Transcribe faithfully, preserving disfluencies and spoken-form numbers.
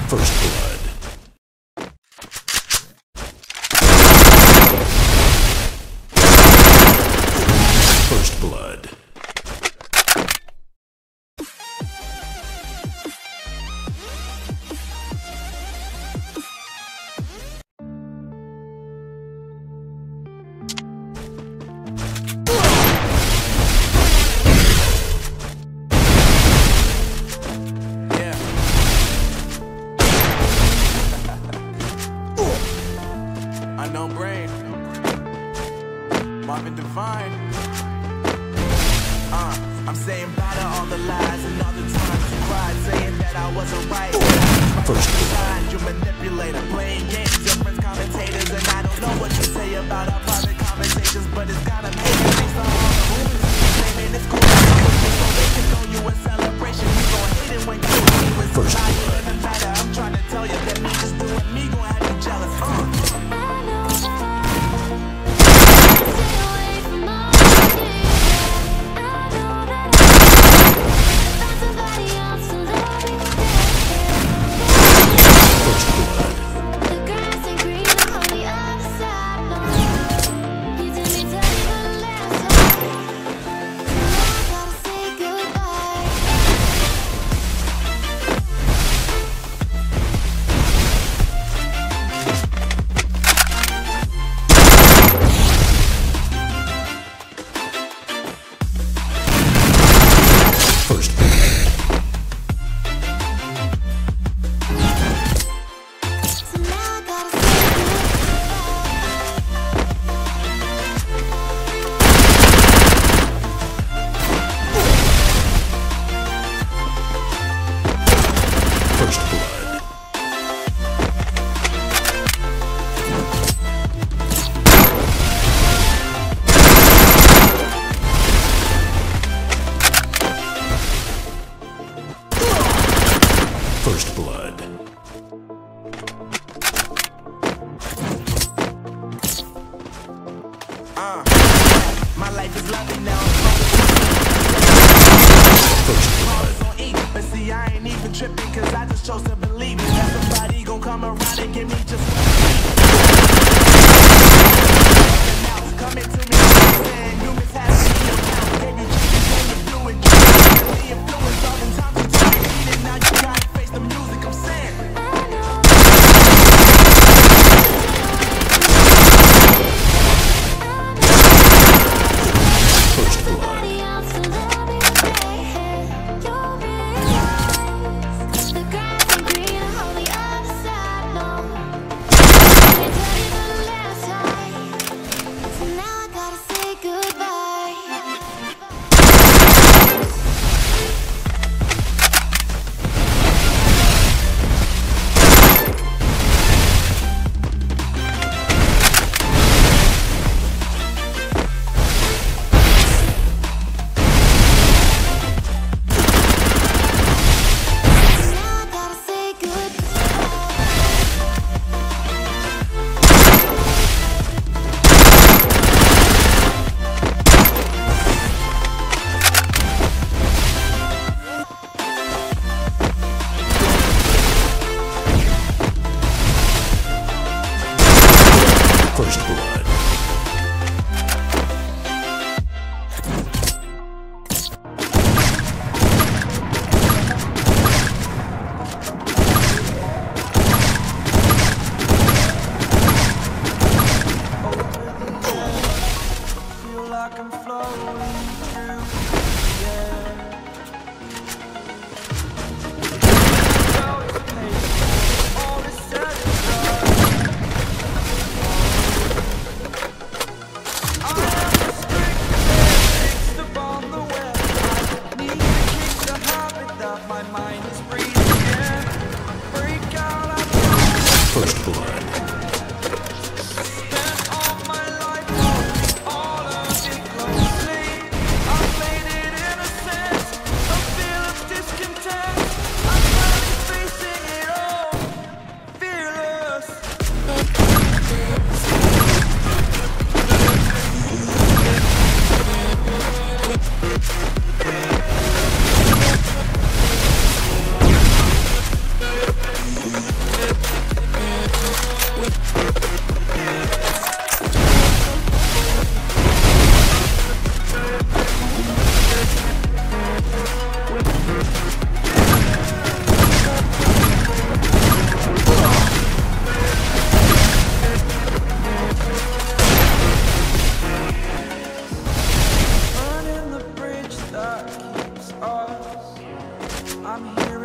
First blood. First blood. Unknown Brain, Marvin Divine. Uh, I'm saying bye to all the lies and all the times you cried, saying that I wasn't right. First blood. You manipulator, playing games, your friends commentators, and I don't know what you say about our private conversations, but it's gotta make me think some all the rumors. Claiming it's cool, so they can know you a celebration. You gon' hate it when you do it. First blood. blood. Doesn't matter, I'm trying to tell you that me just doing me gon' have you jealous. Uh. First blood. Uh, my life is loving now. First blood. But see, I ain't even tripping, cause I just chose to believe it. That somebody gon' come around and give me just what I need. Coming to me, saying you mishaps me your count. Gave you chances, gave you fluid. The influence all the time you try to eat it. Now you gotta face the music I'm saying. First blood. First blood. Feel like I'm flowing through the air. All is said and done. I am the strength that fixed upon the web. I need to keep the habit that my mind is breathing in. Break out of First blood. I'm here